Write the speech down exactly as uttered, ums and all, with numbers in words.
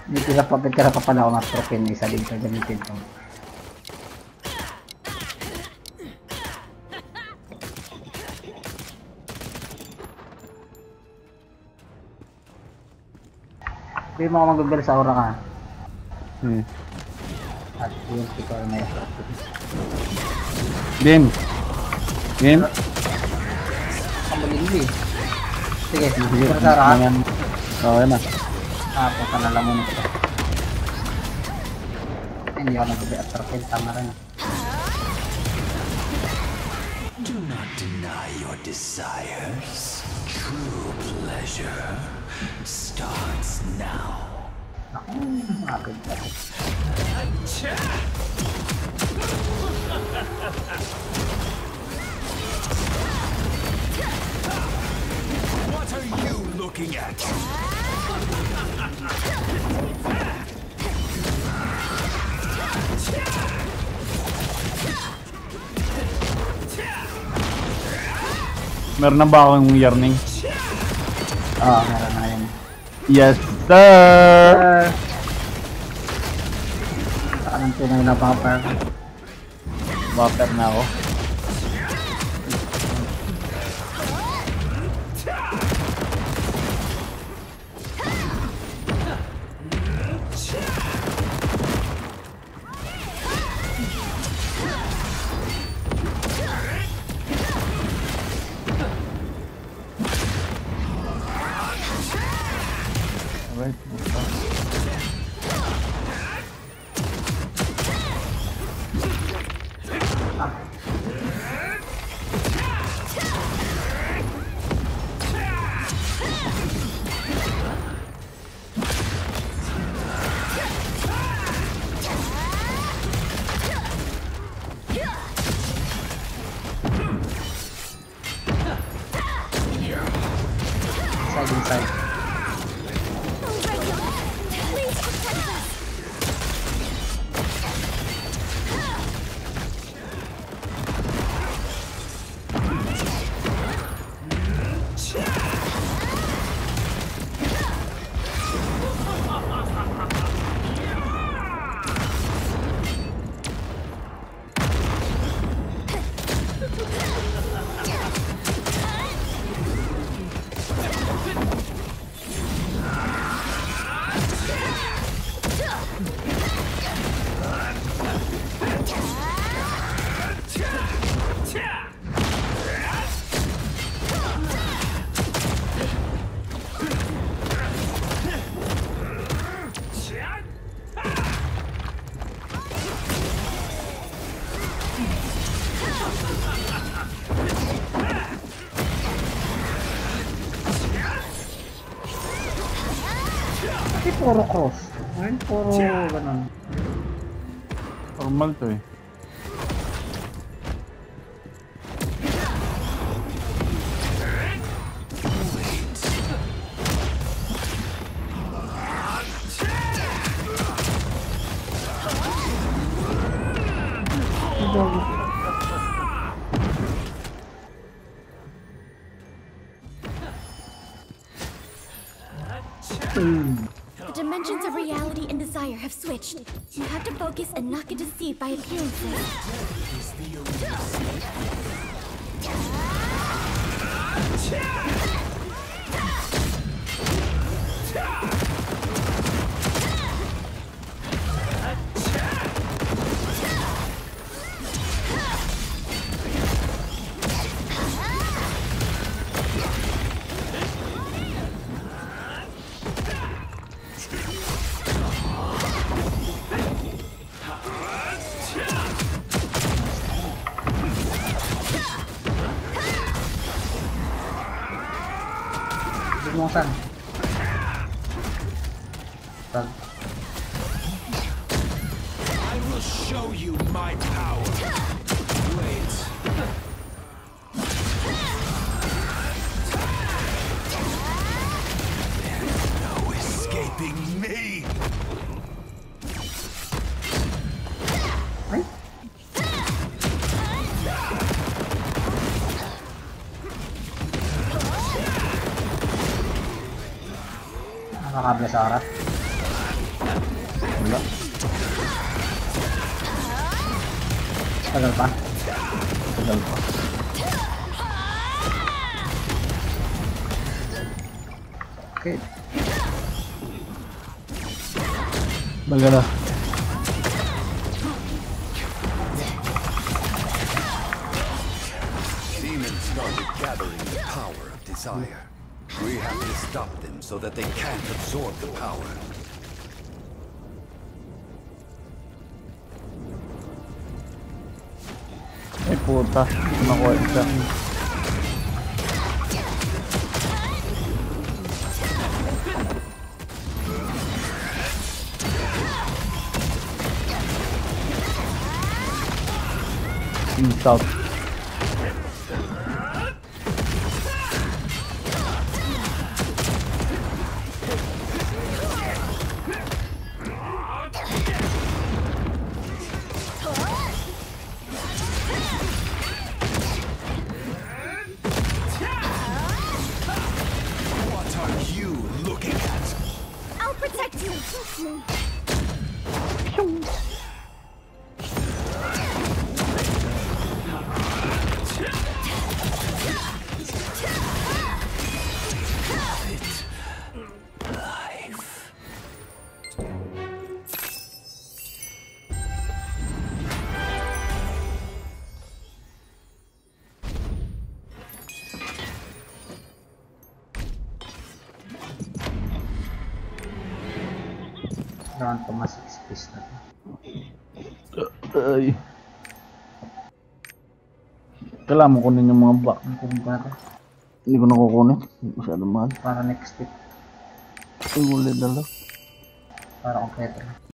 May tira pa, may tira pa pala ako ng tropin na isa din sa gamitin ko. Hindi mo ako mag-bell sa aura ka. Hmm. At yun, ikaw na yung tropin. Game. Game. Ang malili. Sige, tira sa aura ka. Okay na. Ah, punta na lang muna ito. Hindi ako nag-bell at tropin, tama rin. Do not deny your desires. True pleasure starts now. Ako, makakid ka. What are you looking at? Meron na ba akong yearning? Oo, meron na yun. Yes, sir! Saka nang tunay na bumper. Buffer na ako. Alright. Side inside. Kasi puro cross. Ngayon puro ganun. Normal to eh. The dimensions of reality and desire have switched. You have to focus and not get deceived by appearances. Bumusan. Tag. I will show you my power. Wait. There's no escaping me. Ay? Nakakabla sa harap. Wala. Tagal pa. Tagal pa. Okay. Bagal na. Demons started gathering the power of desire. We have to stop them so that they can't absorb the power. Ay puta. Nakuha isa. East out. What are you looking at? I'll protect you. Round pa mas space na. Ay. Kailangan mo kunin yung mga back. Kunin ko na to. Hindi ko nakukunin. Masyado mahal. Para next step. Ay, ulit na lang. Para kompleto.